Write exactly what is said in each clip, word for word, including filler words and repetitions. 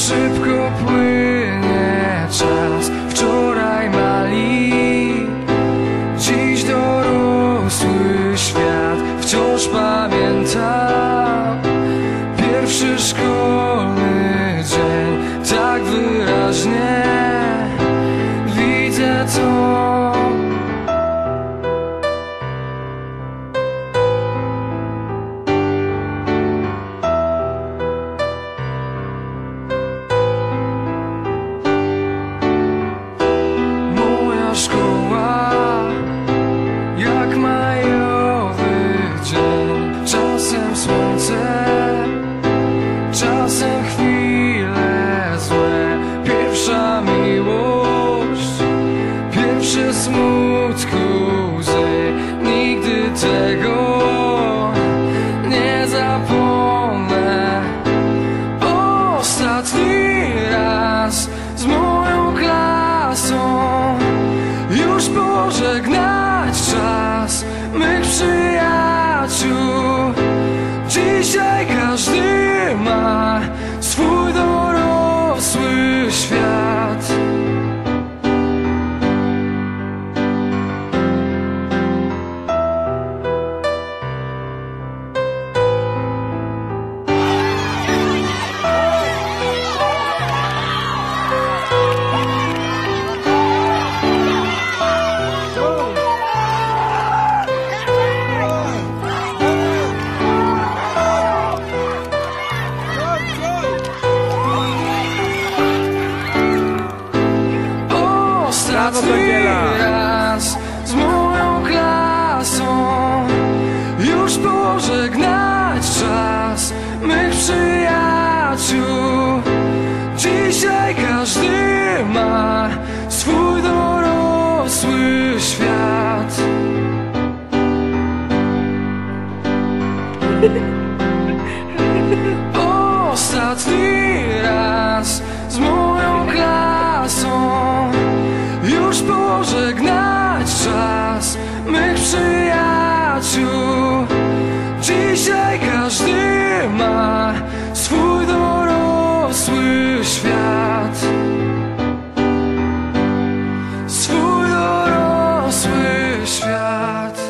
szybko płynie czas. Wczoraj mali, dziś dorosły świat. Wciąż pamiętam pierwszy szkolny dzień. Tak wyraźnie widzę to. Szkoła jak majowy dzień. Czasem słońce, czasem chwile złe. Pierwsza miłość, pierwsze smutku łzy. Nigdy tego nie zapomnę. Ostatni raz z moją klasą już pożegnać czas mych przyjaciół. Dzisiaj każdy ma swój dorosły świat. Ostatni raz z moją klasą już pożegnać czas mych przyjaciół. Dzisiaj każdy ma swój dorosły świat. Ostatni raz z moją klasą już pożegnać czas mych przyjaciół. Dzisiaj każdy ma swój dorosły świat. Swój dorosły świat.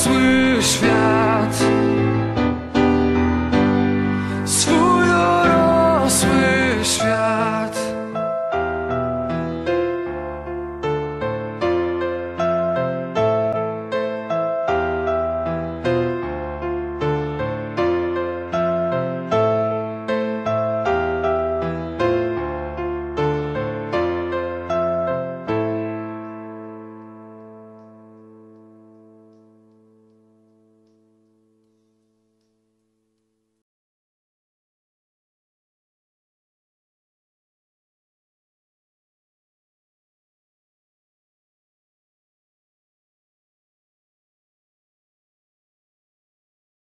dorosły świat.